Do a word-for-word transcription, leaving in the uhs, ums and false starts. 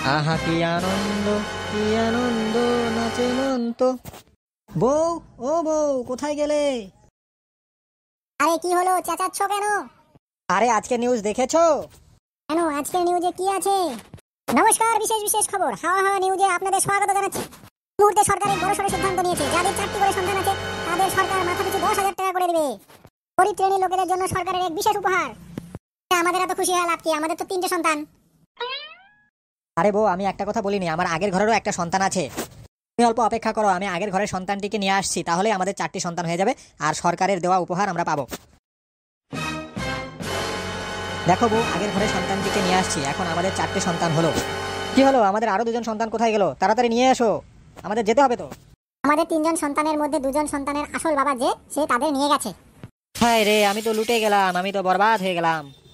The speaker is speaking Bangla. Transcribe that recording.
আহা কি আনন্দ, কি আনন্দ, নাচে মন্ত। বউ, ও বউ, কোথায় গেলে? আরে কি হলো, চেঁচাচ্ছ কেন? আরে আজকে নিউজ দেখেছো? কেন, আজকের নিউজে কি আছে? নমস্কার, বিশেষ বিশেষ খবর হাওয়া হাওয়া নিউজে আপনাদের স্বাগত জানাচ্ছি। মুহূর্তে সরকার এক বড়সড় সিদ্ধান্ত নিয়েছে। যাদের চারটি করে সন্তান আছে তাদের সরকার মাথা পিছু দশ হাজার টাকা করে দেবে। গরিব শ্রেণীর লোকেদের জন্য সরকারের এক বিশেষ উপহার। আমাদের এত খুশি হওয়ার লাভ কি? আমাদের তো তিনটে সন্তান। আরে বউ, আমি একটা কথা বলিনি, আমার আগের ঘরেরও একটা সন্তান আছে। তুমি অল্প অপেক্ষা করো, আমি আগের ঘরের সন্তানটিকে নিয়ে আসছি, তাহলে আমাদের চারটি সন্তান হয়ে যাবে আর সরকারের দেওয়া উপহার আমরা পাবো। দেখো বউ, আগের ঘরের সন্তানটিকে নিয়ে আসছি, এখন আমাদের চারটে সন্তান হলো। কি হলো, আমাদের আরো দুজন সন্তান কোথায় গেল? তাড়াতাড়ি নিয়ে এসো, আমাদের যেতে হবে তো। আমাদের তিনজন সন্তানের মধ্যে দুজন সন্তানের আসল বাবা যে, সে তাদের নিয়ে গেছে। হায় রে, আমি তো লুটে গেলাম, আমি তো বরবাদ হয়ে গেলাম।